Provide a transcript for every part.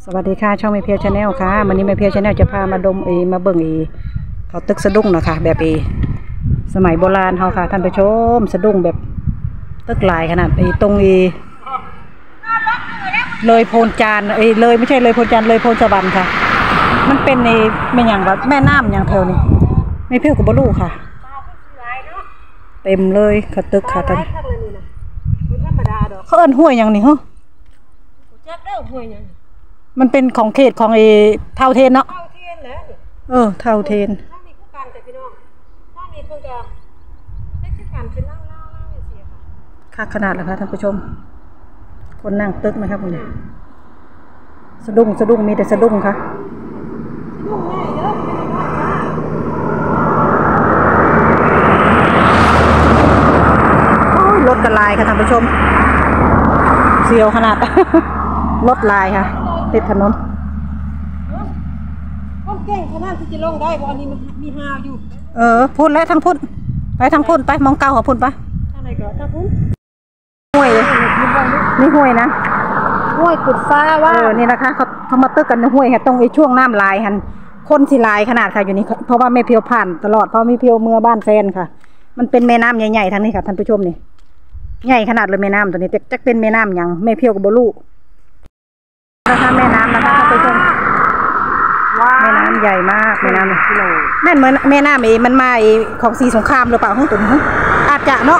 สวัสดีค่ะช่องแม่เพียวชาแนลค่ะวันนี้แม่เพียวชาแนลจะพามาดมมาเบิ่งเขาตึกสะดุ้งนะคะแบบสมัยโบราณเขาค่ะท่านผู้ชมสะดุ้งแบบตึกหลายขนาดตรงเลยโพนจานเลยไม่ใช่เลยโพนจานเลยโพนสวรรค์ค่ะมันเป็นไม่อย่างแบบแม่น้ำอย่างเท่านี้แม่เพียวกับบลูค่ะเต็มเลยเขาตึกค่ะท่านเขาเอิ้นห้วยอย่างนี้เหรอมันเป็นของเขตของเท่าเทนเนาะเท่าเทนแหละเท่าเทนถ้ามีคู่กันแต่พี่น้องถ้ามีเพิ่งจะให้คู่กันคือนั่งเสียค่ะขนาดเลยค่ะท่านผู้ชมคนนั่งตึกนะครับคุณสะดุ้งมีแต่สะดุ้งค่ะรถกระลายค่ะท่านผู้ชมเสียวขนาดรถลายค่ะติดถนนคนเก่งขนาดที่จะลงได้เพราะอันนี้มันมีหาวอยู่พุ่นแล้วทางพุ่นไปทางพุ่นไปมองเก้าหัวพุ่นไปทางไหนก่อนทางพุ่นห้วยนี่ห้วยนะห้วยกุดฟ้าว่านี่นะคะเขามาตึกกันในห้วยค่ะตรงช่วงน้ำลายหันคนสิลายขนาดค่ะอยู่นี่เพราะว่าแม่เพียวผ่านตลอดเพราะมีเพียวเมื่อบ้านแฟนค่ะมันเป็นแม่น้ำใหญ่ๆทางนี้ค่ะท่านผู้ชมนี่ใหญ่ขนาดเลยแม่น้ำตัวนี้จะเป็นแม่น้ำอย่างแม่เพียวกับบลูนะคะแม่น้ำนะคะท่านผู้ชมแม่น้ำใหญ่มากแม่น้ำแม่เหมือนแม่น้ำมันมาของสีสงครามหรือเปล่าห้องตุ่นอาจจะเนาะ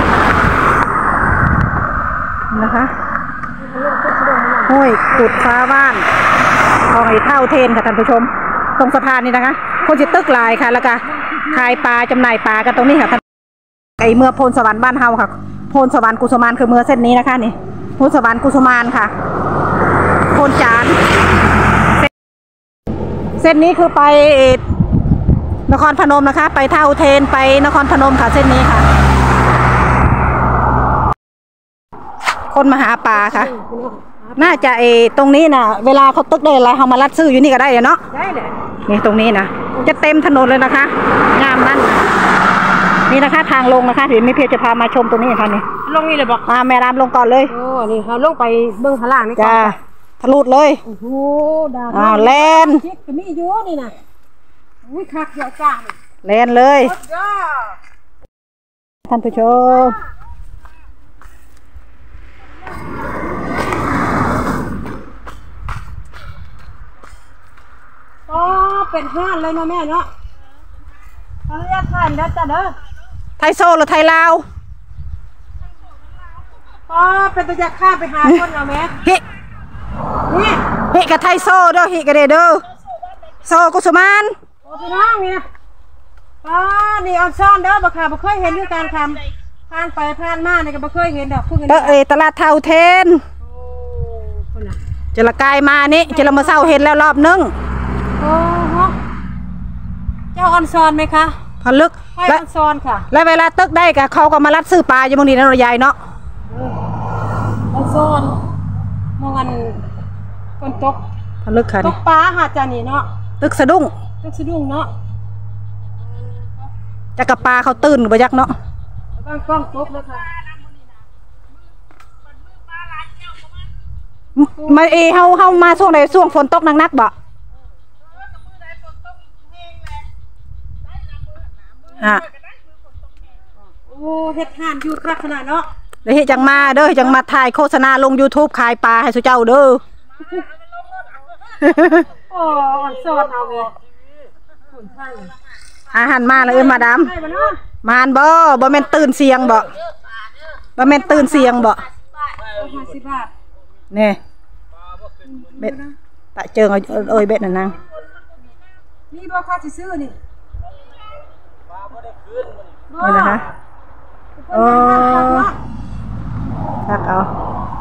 นะคะห้วยกุดฟ้าบ้านของเท่าเทนค่ะท่านผู้ชมตรงสะพานนี่นะคะคนจะตึกลายค่ะแล้วก็ขายปลาจำหน่ายปลากันตรงนี้ค่ะเมื่อโพนสวรรค์บ้านเฮาค่ะโพนสวรรค์กุสุมานคือเมื่อเส้นนี้นะคะนี่โพนสวรรค์กุสุมานค่ะโพนจานเส้นนี้คือไปนครพนมนะคะไปเท่าเทนไปนครพนมค่ะเส้นนี้ค่ะคนมาหาปลาค่ะน่าจะตรงนี้นะเวลาเขาตึกได้อะไรเขามาลัดซื้ออยู่นี่ก็ได้เนาะได้เลยนี่ตรงนี้นะจะเต็มถนนเลยนะคะงามนั่นนี่นะคะทางลงนะคะเดี๋ยวแม่เพียวจะพามาชมตรงนี้ค่ะนี่ลงนี่เลยบอกแม่รามลงก่อนเลยโอ้นี่เขาลงไปเบื้องข้างล่างนี่ก่อนทะลุเลยโอ้โหดาวแลนชิคก็มีเยอะนี่นะอุ้ยคักเยอะจ้าแลนเลยท่านผู้ชมก็เป็นห้านเลยเนาะแม่เนาะขออนุญาตถ่ายนะจ๊ะเด้อไทยโซหรือไทยลาวก็เป็นตัวยักษ์ข้าไปหาคนเราแม่ฮิกับไทยโซเด้อฮิกับเด้อโซกุสุมานโอ้พี่น้องนี่นะนี่ออนซ่อนเด้อบ่ค่ะบ่เคยเห็นด้วยการทำผ่านไปผ่านมาเนี่ยก็บ่เคยเห็นดอกตลาดเท่าเทนจะละกายมานี่จะละมาเศร้าเห็นแล้วรอบนึงโอ้โหเจ้าออนซอนไหมคะพลึกและออนซอนค่ะและเวลาตึกได้กับเขาก็มาลัดซื้อปลาอยู่บางทีนั่นเราใหญ่เนาะออนซอนมองกันคนตกพลึกค่ะตกปลาหาจานี่เนาะตึกสะดุ้งเนาะจะกับปลาเขาตื่นบ่ยักเนาะบ้างกล้องตกเลยค่ะมาเฮามาช่วงไหนช่วงฝนตกนักบ่โอ้เฮ็ดห่านอยู่รักขนาดเนาะเดี๋ยวจังมาเด้อจังมาถ่ายโฆษณาลง YouTube ขายปลาให้สุเจ้าเด้อโอ้สดเอาเลยอาหารมาเลยมาดามมานบ่แม่นตื่นเสียงบ่แม่นตื่นเสียงบ่50 บาทนี่เบ็ดตะเจิงเบ็ดน่ะนางนี่บ่ค่าสิซื้อนี่นี่นะคะโอ้คักเอา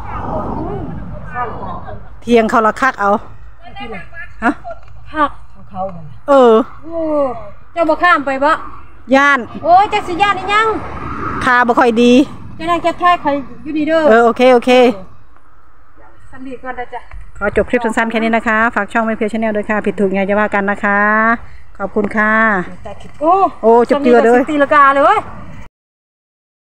เทียงเขาละคักเอาฮะคักของเขาโอ้เจ้าบ่ข้ามไปบ่ย่านโอ้ยจักสิย่านอีหยังขาบ่ค่อยดีจะนั่งจะถ่ายใครอยู่ดีเด้อโอเคสำลีก่อนนะจ๊ะขอจบคลิปสั้นๆแค่นี้นะคะฝากช่องแม่เพียวชาแนลด้วยค่ะผิดถูกไงจะว่ากันนะคะขอบคุณค่ะโอ้จบเจือเลยตีลกาเลย